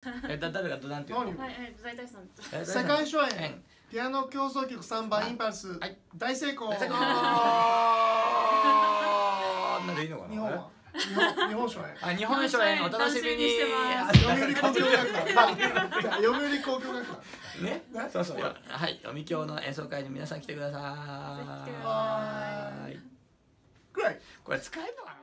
誰がなんていうの？ はい、在大さん。 世界初演ピアノ協奏曲3番インパルス、大成功。 なんでいいのかな？ 日本初演。 日本初演お楽しみに。 読売交響楽団。読売交響楽団。 ね、そうそう。はい、読響の演奏会に皆さん来てください。 ぜひ来てください。 ぐらい。 これ使えるのかな？